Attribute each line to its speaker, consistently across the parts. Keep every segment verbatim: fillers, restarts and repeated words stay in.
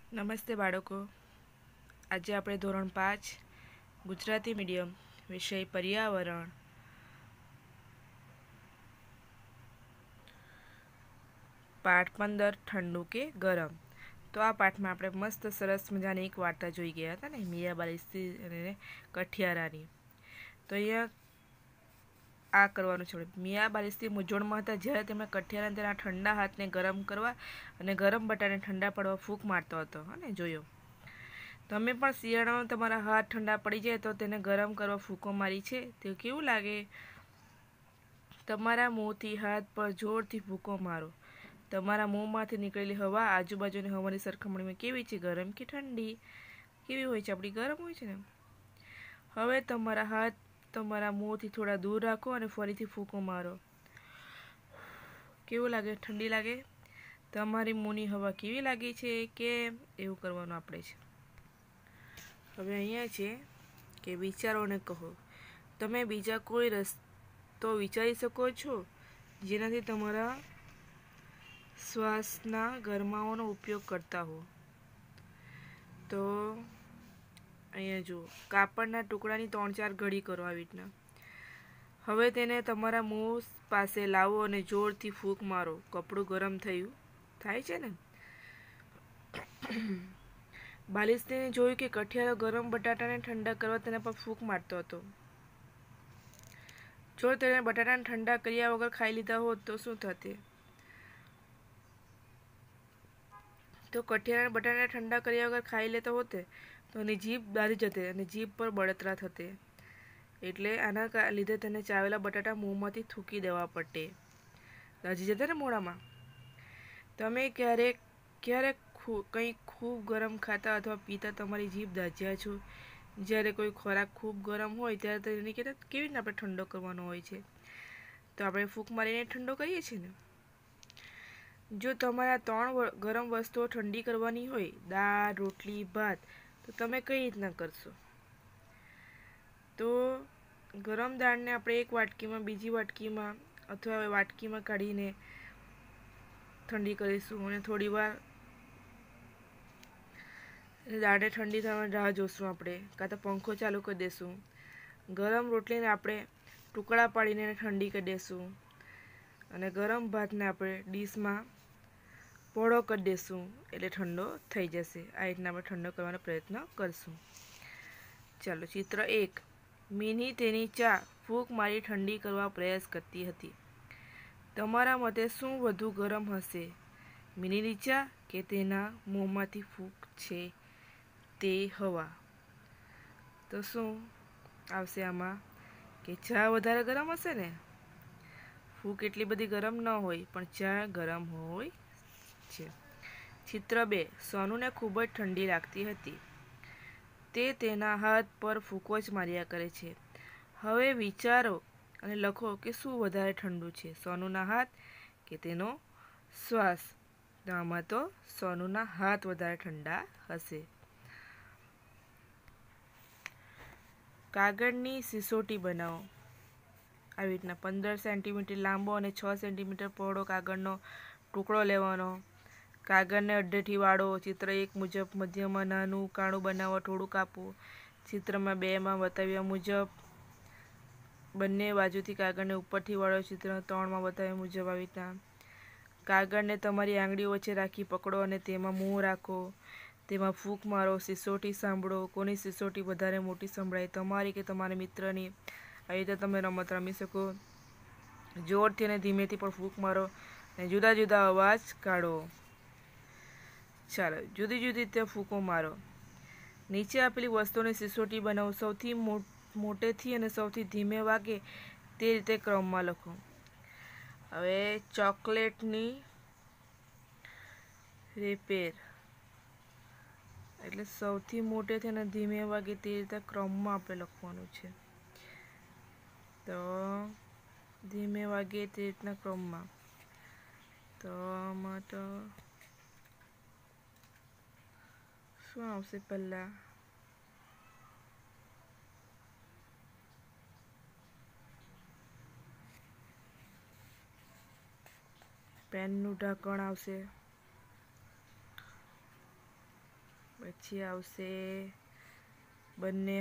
Speaker 1: નમસ્તે બાળકો. આજે આપણે ધોરણ પાંચ ગુજરાતી મીડિયમ વિષય પર્યાવરણ પાઠ પંદર ઠંડુ કે ગરમ. તો આ પાઠમાં આપણે મસ્ત સરસ મજાની એક વાર્તા જોઈ ગયા હતા ને, મિયાબાઈ અને કઠિયારાની. તો અહીંયા આ કરવાનું છે. મિયા બાલિસ્તી મૂંઝવણમાં હતા જ્યારે તેમણે કઠિયારાને તેના ઠંડા હાથને ગરમ કરવા અને ગરમ બટાને ઠંડા પડવા ફૂંક મારતો હતો અને જોયો. તમે પણ શિયાળામાં તમારા હાથ ઠંડા પડી જાય તો તેને ગરમ કરવા ફૂંકો મારી છે તે કેવું લાગે? તમારા મોંથી હાથ પર જોરથી ફૂંકો મારો. તમારા મોંમાંથી નીકળેલી હવા આજુબાજુની હવાની સરખામણીમાં કેવી છે, ગરમ કે ઠંડી? કેવી હોય છે? આપણી ગરમ હોય છે ને. હવે તમારા હાથ તમારા મોંથી થોડા દૂર રાખો અને ફરીથી ફૂંકો મારો. કેવું લાગે? ઠંડી લાગે? તમારી મોંની હવા કેવી લાગે છે કે એવું કરવાનું આપણે છે. હવે અહીંયા છે કે વિચારોને કહો. તમે બીજા કોઈ રસ્તો વિચારી શકો છો જેનાથી તમારા શ્વાસના ગરમાવાનો ઉપયોગ કરતા હો. તો અહીંયા જુઓ, કાપડના ટુકડાની ત્રણ ચાર ઘડી કરો આવી રીતના. હવે તેને તમારા મોં પાસે લાવો અને જોરથી ફૂંક મારો. કપડું ગરમ થયું થાય છે ને. બાલિસ્તીને જોયું કે કઠિયારો ગરમ બટાટાને ઠંડા કરવા તેના પર ફૂંક મારતો હતો. જો તેણે બટાટાને ઠંડા કર્યા વગર ખાઈ લીધા હોત તો શું થતે? તો કઠિયારાને બટાટાને ઠંડા કર્યા વગર ખાઈ લેતો હોતે તો એની જીભ દાઝી જતે અને જીભ પર બળતરા થતે. એટલે આના લીધે તેને ચાવેલા બટાટા મોંમાંથી થૂકી દેવા પડે, દાઝી જતે ને મોઢામાં. તમે ક્યારેક ક્યારેક કંઈક ખૂબ ગરમ ખાતા અથવા પીતા તમારી જીભ દાઝ્યા છો? જ્યારે કોઈ ખોરાક ખૂબ ગરમ હોય ત્યારે તેની કહેતા કેવી રીતે આપણે ઠંડો કરવાનો હોય છે? તો આપણે ફૂંક મારીને ઠંડો કરીએ છીએ ને. જો તમારા ત્રણ ગરમ વસ્તુઓ ઠંડી કરવાની હોય, દાળ, રોટલી, ભાત, તો તમે કઈ રીતના કરશો? તો ગરમ દાળને આપણે એક વાટકીમાં, બીજી વાટકીમાં અથવા વાટકીમાં કાઢીને ઠંડી કરીશું અને થોડી વાર દાળને ઠંડી થવાની રાહ જોશું આપણે, કાં તો પંખો ચાલુ કરી દઈશું. ગરમ રોટલીને આપણે ટુકડા પાડીને ઠંડી કરી દઈશું અને ગરમ ભાતને આપણે ડીશમાં પોળો કરી દઈશું એટલે ઠંડો થઈ જશે. આ રીતના આપણે ઠંડો કરવાનો પ્રયત્ન કરશું. ચાલો, ચિત્ર એક. મિની તેની ચા ફૂંક મારી ઠંડી કરવા પ્રયાસ કરતી હતી. તમારા મતે શું વધુ ગરમ હશે, મિનીની ચા કે તેના મોંમાંથી ફૂંક છે તે હવા? તો શું આવશે આમાં? કે ચા વધારે ગરમ હશે ને. ફૂંક એટલી બધી ગરમ ન હોય પણ ચા ગરમ હોય છે. ચિત્ર બે. સોનુને ખૂબ જ ઠંડી લાગતી હતી. તે તેના હાથ પર ફૂંકો જ માર્યા કરે છે. હવે વિચારો અને લખો કે શું વધારે ઠંડુ છે, સોનુના હાથ કે તેનો શ્વાસ? તો આમાં તો સોનુના હાથ વધારે ઠંડા હશે. કાગળની સિસોટી બનાવો. આવી રીતના પંદર સેન્ટીમીટર લાંબો અને છ સેન્ટીમીટર પહોળો કાગળનો ટુકડો લેવાનો. કાગળને અડધેથી વાળો. ચિત્ર એક મુજબ મધ્યમાં નાનું કાણું બનાવો, થોડું કાપવું. ચિત્રમાં બેમાં બતાવ્યા મુજબ બંને બાજુથી કાગળને ઉપરથી વાળો. ચિત્ર ત્રણમાં બતાવ્યા મુજબ આવી રીતના કાગળને તમારી આંગળીઓ વચ્ચે રાખી પકડો અને તેમાં મોં રાખો. તેમાં ફૂંક મારો. સિસોટી સાંભળો. કોની સિસોટી વધારે મોટી સંભળાય, તમારી કે તમારા મિત્રની? આવી રીતે તમે રમત રમી શકો. જોરથી અને ધીમેથી પણ ફૂંક મારો અને જુદા જુદા અવાજ કાઢો. ચાલો, જુદી જુદી રીતે ફૂંકો મારો. નીચે આપેલી વસ્તુની સિસોટી બનાવો. સૌથી મોટેથી અને સૌથી ધીમે વાગે તે રીતે ક્રમમાં લખો. હવે ચોકલેટની રેપેર એટલે સૌથી મોટેથી અને ધીમે વાગે તે રીતે ક્રમમાં આપણે લખવાનું છે. તો ધીમે વાગે તે રીતના ક્રમમાં. તો આમાં તો શું આવશે પહેલા? પેનનું ઢાંકણ આવશે. પછી આવશે બંને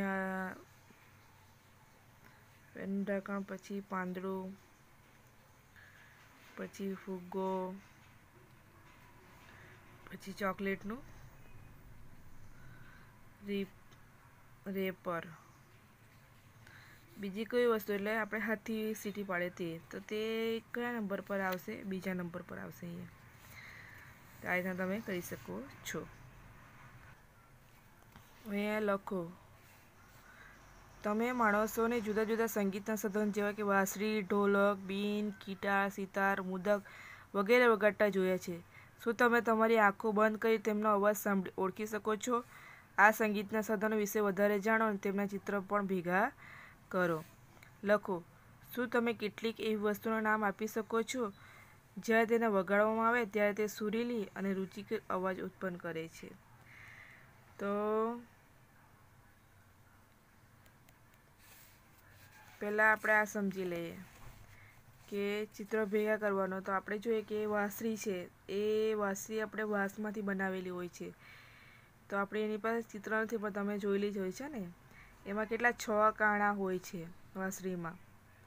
Speaker 1: પેનનું ઢાંકણ, પછી પાંદડું, પછી ફુગ્ગો, પછી ચોકલેટનું રીપ રેપર, બીજી કોઈ વસ્તુ એટલે આપણે હાથથી સીટી પાડે તે, તો તે કયા નંબર પર આવશે? બીજા નંબર પર આવશે અહીંયા. તો આ રીતના તમે કરી શકો છો. અહીંયા લખો, તમે માણસોને જુદા જુદા સંગીતના સાધનો જેવા કે વાંસળી, ઢોલક, બીન, ગિટાર, સિતાર, મુદક વગેરે વગાડતા જોયા છે. શું તમે તમારી આંખો બંધ કરી તેમનો અવાજ સાંભળી ઓળખી શકો છો? આ સંગીતના સાધનો વિશે વધારે જાણો અને તેમના ચિત્ર પણ ભેગા કરો. લખો, શું તમે કેટલીક એવી વસ્તુઓના નામ આપી શકો છો જ્યારે તેને વગાડવામાં આવે ત્યારે તે સુરીલી અને રુચિકર અવાજ ઉત્પન્ન કરે છે? તો પહેલાં આપણે આ સમજી લઈએ કે ચિત્ર ભેગા કરવાનો. તો આપણે જોઈએ કે વાંસળી છે, એ વાંસળી આપણે વાંસમાંથી બનાવેલી હોય છે. તો આપણે એની પાસે ચિત્ર નથી પણ તમે જોયેલી જ હોય છે ને. એમાં કેટલા છ કાણા હોય છે વાંસળીમાં,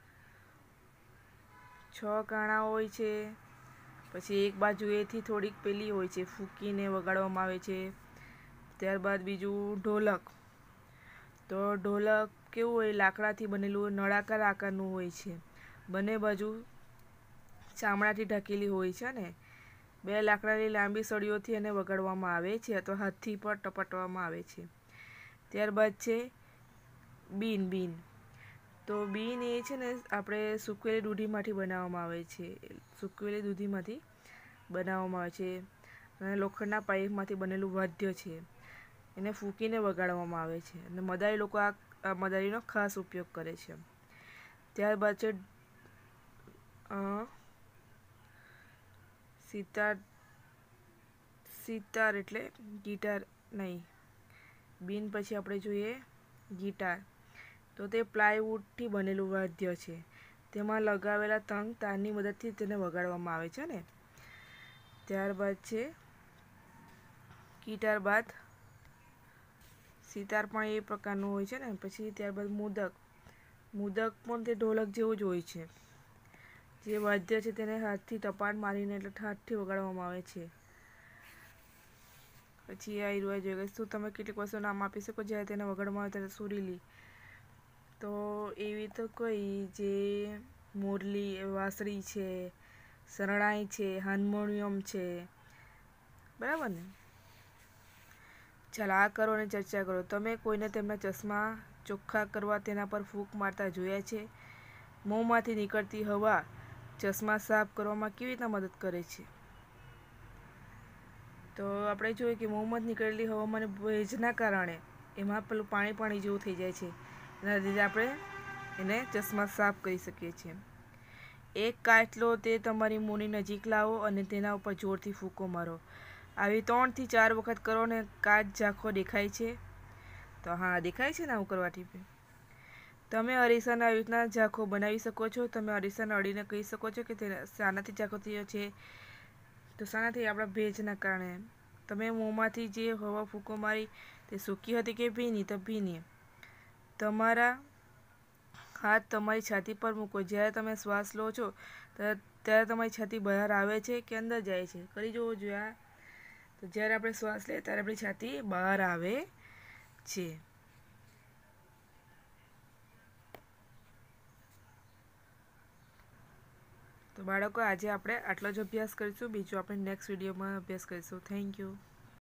Speaker 1: છ કાણા હોય છે. પછી એક બાજુએથી થોડીક પેલી હોય છે, ફૂંકીને વગાડવામાં આવે છે. ત્યારબાદ બીજું ઢોલક. તો ઢોલક કેવું હોય? લાકડાથી બનેલું નળાકાર આકારનું હોય છે. બંને બાજુ ચામડાથી ઢકેલી હોય છે ને. બે લાકડાની લાંબી સળીઓથી એને વગાડવામાં આવે છે અથવા હાથથી પણ ટપટવામાં આવે છે. ત્યારબાદ છે બીન. બીન તો બીન એ છે ને આપણે સૂકવેલી દૂધીમાંથી બનાવવામાં આવે છે. સૂકવેલી દૂધીમાંથી બનાવવામાં આવે છે અને લોખંડના પાઇપમાંથી બનેલું વાદ્ય છે. એને ફૂંકીને વગાડવામાં આવે છે અને મદારી લોકો આ મદારીનો ખાસ ઉપયોગ કરે છે. ત્યારબાદ છે સિતાર. સિતાર એટલે ગિટાર નહીં. બીન પછી આપણે જોઈએ ગિટાર. તો તે પ્લાયવુડથી બનેલું વાદ્ય છે. તેમાં લગાવેલા તંગ તારની મદદથી તેને વગાડવામાં આવે છે ને. ત્યારબાદ છે ગિટાર બાદ સિતાર પણ એ પ્રકારનું હોય છે ને. પછી ત્યારબાદ મુદક. મુદક પણ તે ઢોલક જેવું જ હોય છે. જે વાદ્ય છે તેને હાથથી ટપાટ મારીને એટલે હાથથી વગાડવામાં આવે છે. પછી આ ઈરવા જોઈએ શું તમે કેટલીક વસ્તુ નામ આપી શકો જ્યારે તેને વગાડવામાં આવે ત્યારે સુરીલી? તો એવી તો કોઈ જે મોરલી, વાંસળી છે, શરણાઈ છે, હાર્મોનિયમ છે, બરાબર ને. ચાલો આ કરો અને ચર્ચા કરો. તમે કોઈને તેમના ચશ્મા ચોખ્ખા કરવા તેના પર ફૂંક મારતા જોયા છે? મોંમાંથી નીકળતી હવા ચશ્મા સાફ કરવામાં કેવી રીતના મદદ કરે છે? તો આપણે જોઈએ કે મોંમાંથી નીકળેલી હવામાં ભેજના કારણે એમાં પેલું પાણી પાણી જેવું થઈ જાય છે. એના લીધે આપણે એને ચશ્મા સાફ કરી શકીએ છીએ. એક કાચલો તે તમારી મોંની નજીક લાવો અને તેના ઉપર જોરથી ફૂંકો મારો. આવી ત્રણથી ચાર વખત કરો ને કાચ ઝાંખો દેખાય છે? તો હા, દેખાય છે ને આવું કરવાથી. તમે અરીસાને આવી રીતના ઝાંખો બનાવી શકો છો. તમે અરીસાને અડીને કહી શકો છો કે તે શાનાથી ઝાંખો થયો છે? તો શાનાથી? આપણા ભેજના કારણે. તમે મોંમાંથી જે હવા ફૂંકો મારી તે સૂકી હતી કે ભીની? તો ભીની. તમારા હાથ તમારી છાતી પર મૂકો. જ્યારે તમે શ્વાસ લો છો ત્યારે તમારી છાતી બહાર આવે છે કે અંદર જાય છે? કરી જોવો જોઈએ આ. તો જ્યારે આપણે શ્વાસ લઈએ ત્યારે આપણી છાતી બહાર આવે છે. તો બાળકો આજે આપણે આટલો જ અભ્યાસ કરીશું. બીજો આપણે નેક્સ્ટ વિડીયોમાં અભ્યાસ કરીશું. Thank you.